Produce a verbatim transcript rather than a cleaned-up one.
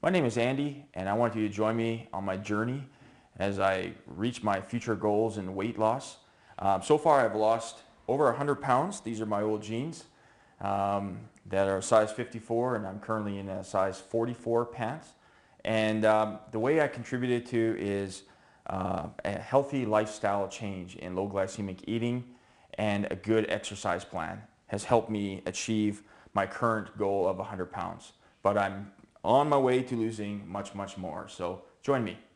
My name is Andy, and I want you to join me on my journey as I reach my future goals in weight loss. Um, so far, I've lost over one hundred pounds. These are my old jeans um, that are size fifty-four, and I'm currently in a size forty-four pants. And um, the way I contributed to is uh, a healthy lifestyle change in low glycemic eating and a good exercise plan has helped me achieve my current goal of one hundred pounds. But I'm on my way to losing much, much more. So join me.